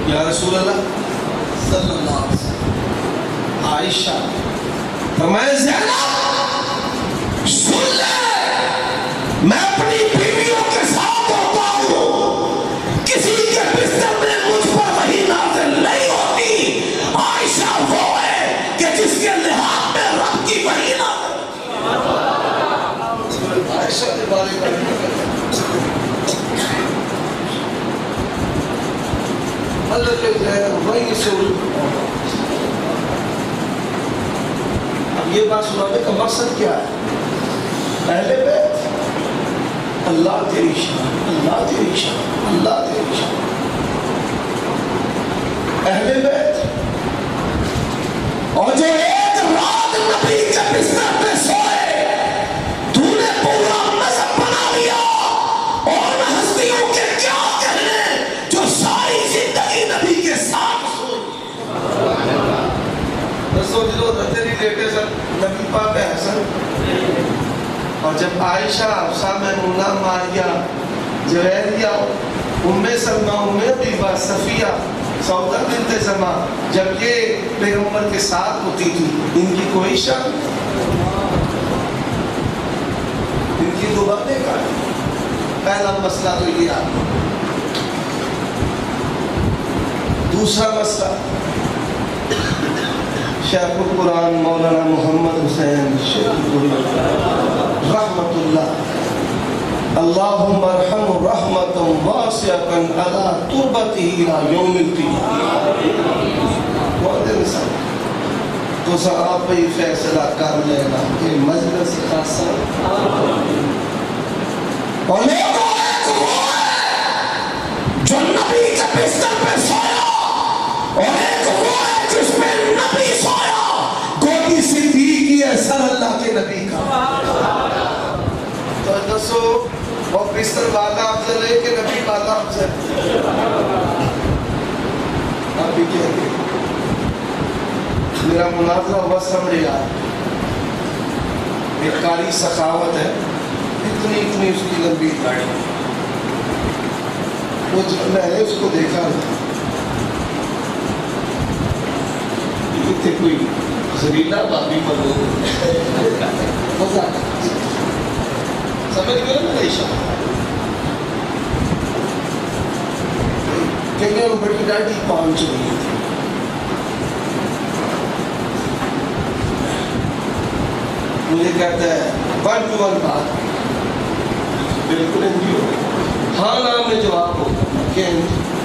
یا رسول اللہ صلی اللہ علیہ وسلم، عائشہ فرمائے زینب سن لے، میں اپنی بیویوں کے ساتھ ہوتا ہوں، کسی کے بستر میں مجھ پر وحی نازل نہیں ہوتی۔ عائشہ وہ ہے کہ جس کے لحاظ میں رب کی وحی نازل ہوتی۔ عائشہ کے بارے میں اللہ کے وحی سے اب یہ بات سنانے کا مقصد کیا ہے؟ اہل بیت اللہ تیری شان، اللہ تیری شان، اللہ تیری شان۔ اہل بیت اور جو ایک رات نبی کے بستر پہ سوئے، تو نے پورا مذہب بنا لیا، اور ہستیوں کے کیا کہنے جو ساری زندگی نبی کے ساتھ سوئی۔ سوچ لو تیری لیٹے سر نبی پاک حسن، اور جب عائشہ، حفصہ، میمونہ، ماریہ، جویریہ، ام سلمہ، ام حبیبہ، صفیہ، سودہ بنت زمع، جب یہ پیغمبر کے ساتھ ہوتی تھی، ان کی کوئی شان، ان کی دو باتیں کا ہے۔ پہلا مسئلہ تو یہ آتا، دوسرا مسئلہ شیخ القرآن مولانا محمد حسین رحمت اللہ، اللہم ارحم رحمتا واسعتا علی تربته الى یوم القیامہ۔ تو سر آپ ہی فیصلہ کر لینا کہ مجلس خاصا اور ایک وہ ہے جو نبی کے بستر پہ سویا، اور ایک وہ ہے جس میں نبی سویا، گوٹی صدیقی ہے سر اللہ کے نبی کا۔ تو دسو وہ بستر والا افضل ہے کہ نبی والا افضل؟ آپ بھی کہتے ہیں میرا مناظرہ ہوا سمجھے آئے، ایک کاری سخاوت ہے، اتنی اتنی اس کی لمبی داڑھی، وہ جب میں نے اس کو دیکھا اتنے کوئی زریلہ بابی پر ہو مزہ سمجھ گئے نا میرے شاہ کہ میں بڑی ڈاڑھی پہنچ رہی تھی، مجھے کہتا ہے 1 to 1 بات، بالکل ہندی ہو، ہاں نام میں جواب ہوگا کہ